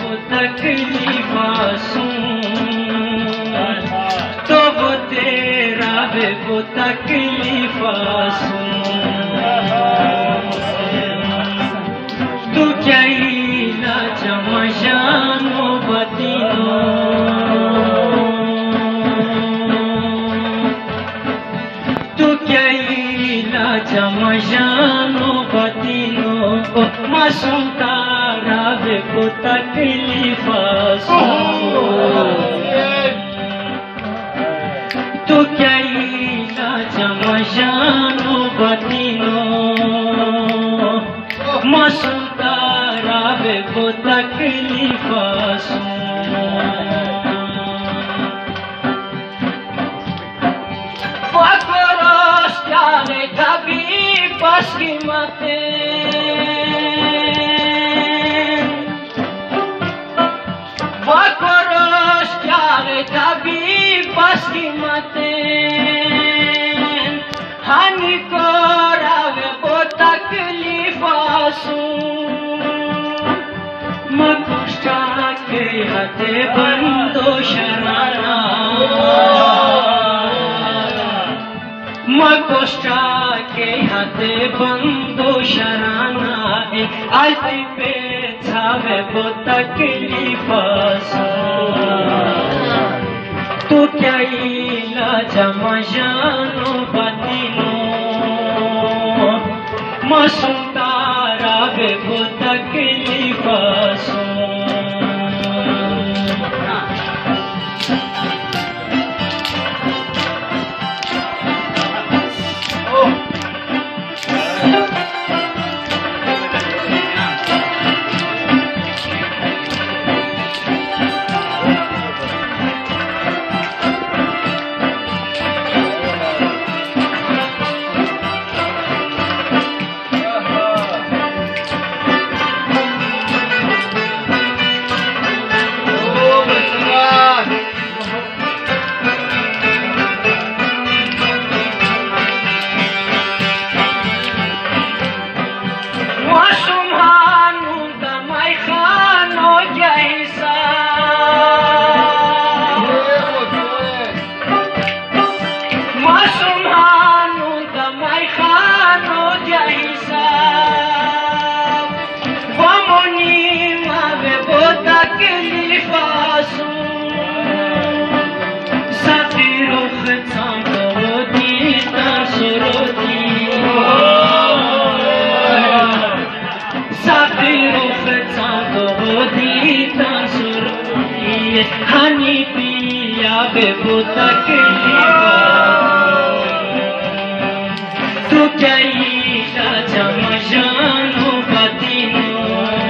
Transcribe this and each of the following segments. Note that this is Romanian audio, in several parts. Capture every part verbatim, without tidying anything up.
वो तकलीफ सुन, तो वो तेरा वे वो तकलीफ सुन। तू क्या इलाज मजानो बतीनो, तू क्या इलाज मजानो बतीनो, मासूम तारा वे को तकलीफ सुन। तू क्या इलाज मजानो बतीनो, मासूम तारा वे को तकलीफ सुन। फकरोस जाने कभी बस की मते, फकरोस जाने कभी बस की मते, हानि को रावे वो तकलीफ सुन। मकुष्टा के हाथे बंदो शराना, मकुष्टा के हाथे बंदो शराना, आलती पे छावे वो तकलीफ सुन। तू क्या इलाज मजानो बतीनो, मासूम तारा वे वो तकलीफ सुन। हानि पिया बे वो तकलीफ, तू क्या इलाज मजानो बतीनो,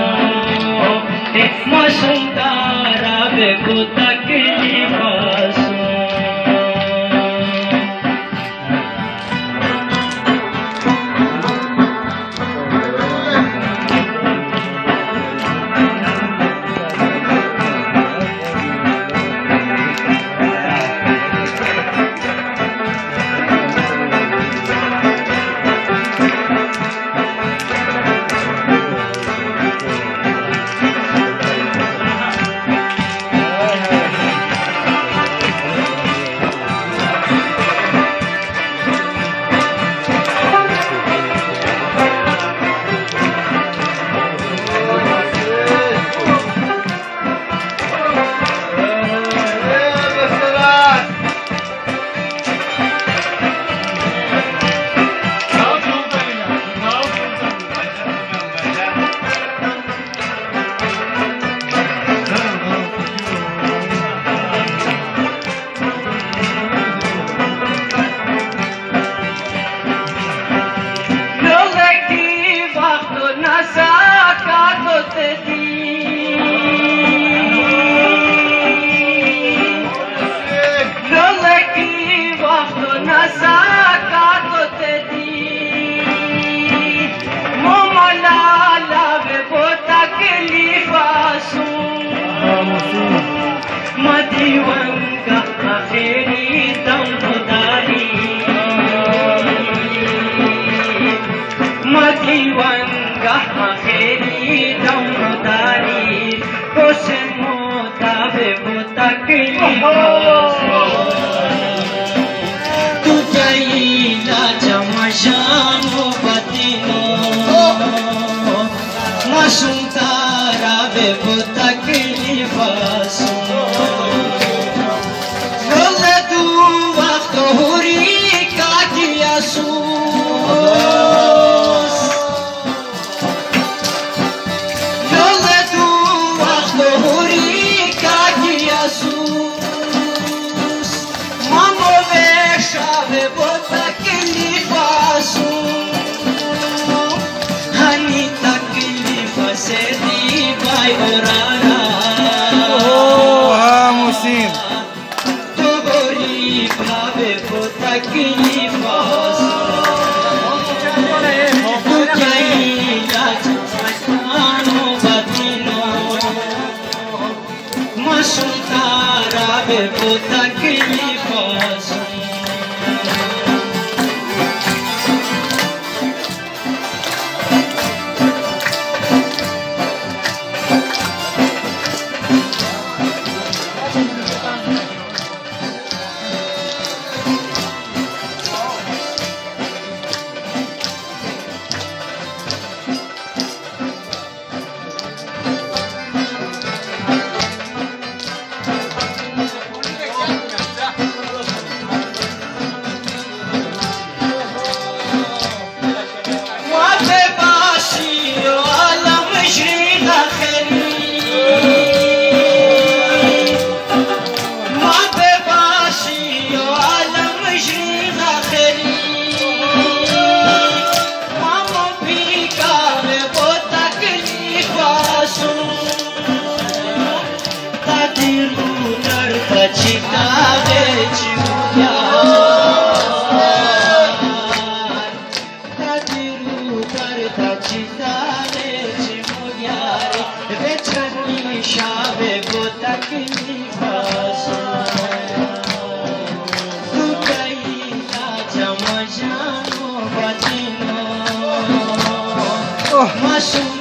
मासूम तारा बे वो तकलीफ सुन। Kose mutave bu taklifa Tu jaila jamashano batino Masum tarave bu taklifa Yolle du vakto huri kakiya sus Yolle du vakto huri kakiya sus Mamo veshave bu taklifa Hani taklifa se di bai orara Musim. Tu gori bhave bu taklifa Tu jaila jamashano batino Masum tarave bu taklifa Masum